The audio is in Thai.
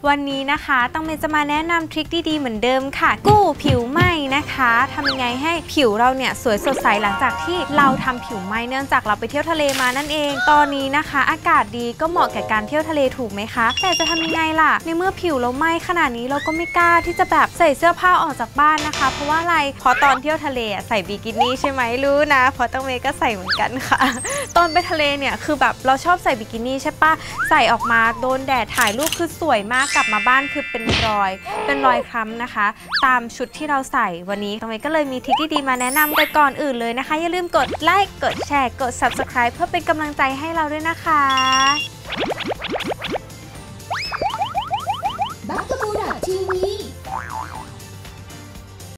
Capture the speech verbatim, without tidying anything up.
วันนี้นะคะต้องเมย์จะมาแนะนำทริคดีๆเหมือนเดิมค่ะกู้ผิวไหม้นะคะทำยังไงให้ผิวเราเนี่ยสวยสดใสหลังจากที่เราทำผิวไหม้เนื่องจากเราไปเที่ยวทะเลมานั่นเองตอนนี้นะคะอากาศดีก็เหมาะแก่การเที่ยวทะเลถูกไหมคะแต่จะทำยังไงล่ะในเมื่อผิวเราไหม้ขนาดนี้เราก็ไม่กล้าที่จะแบบใส่เสื้อผ้าออกจากบ้านนะคะเพราะว่าอะไรเพราะตอนเที่ยวทะเลใส่บิกินี่ใช่ไหมรู้นะเพราะต้องเมย์ก็ใส่เหมือนกันค่ะตอนไปทะเลเนี่ยคือแบบเราชอบใส่บิกินี่ใช่ปะใส่ออกมาโดนแดดถ่ายรูปคือสวยมากกลับมาบ้านคือเป็นรอยเป็นรอยคล้ำนะคะตามชุดที่เราใส่วันนี้ตรงนี้ก็เลยมีทริคดีๆมาแนะนำแต่ก่อนอื่นเลยนะคะอย่าลืมกดไลค์กดแชร์กด ซับสไครบ์ เพื่อเป็นกำลังใจให้เราด้วยนะคะบักกะบูดทีวี